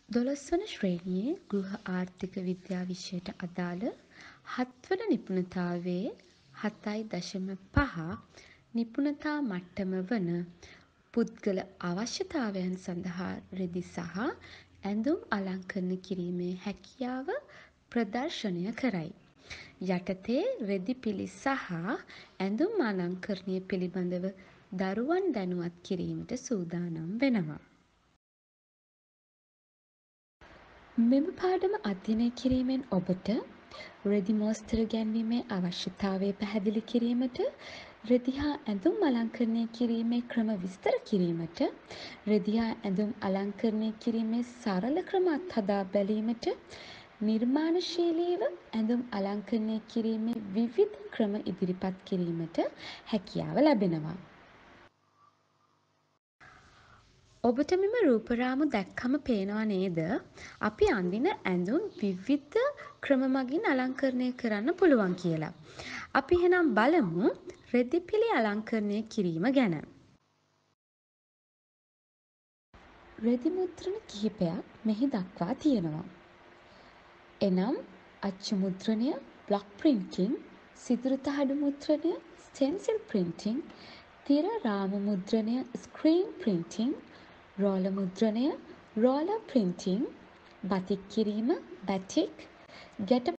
12 වන ශ්‍රේණියේ ගෘහ ආර්ථික විද්‍යා විෂයට අදාළ 7 වන නිපුණතාවයේ 7.5 නිපුණතා මට්ටම වන පුද්ගල අවශ්‍යතාවයන් සඳහා රෙදි සහ ඇඳුම් අලංකරණය කිරීමේ හැකියාව ප්‍රදර්ශනය කරයි. යටතේ රෙදි පිළි සහ ඇඳුම් අලංකරණය පිළිබඳව දරුවන් දැනුවත් කිරීමට සූදානම් වෙනවා. මෙම පාඩම අධ්‍යයනය කිරීමෙන් ඔබට රෙදි මෝස්තර ගැන්වීමේ අවශ්‍යතාවය පැහැදිලි කිරීමට, රෙදි හා ඇඳුම් අලංකරණය කිරීමේ ක්‍රම විස්තර කිරීමට, රෙදි හා ඇඳුම් අලංකරණය කිරීමේ සරල ක්‍රම අත්හදා බැලීමට, නිර්මාණශීලීව ඇඳුම් අලංකරණය කිරීමේ විවිධ ක්‍රම ඉදිරිපත් කිරීමට හැකියාව ලැබෙනවා. ඔබට මෙම රූපරාමු දැක්කම පේනවා නේද? අපි අඳින ඇඳුම් විවිධ ක්‍රම මගින් අලංකරණය කරන්න පුළුවන් කියලා. අපි එහෙනම් බලමු රෙදිපිළි අලංකරණය කිරීම ගැන. රෙදි මුද්‍රණ කිහිපයක් මෙහි දක්වා තියෙනවා. එනම් අච්චු මුද්‍රණය, බ්ලොක් ප්‍රින්ටිං, සිදුරු තහඩු මුද්‍රණය, ස්ටෙන්සිල් ප්‍රින්ටිං, තිර රාමු මුද්‍රණය, ස්ක්‍රීන් ප්‍රින්ටිං, රෝල මුද්‍රණය, රෝලර් ප්‍රින්ටිං, බතික් කිරීම, බැටික්, ගැට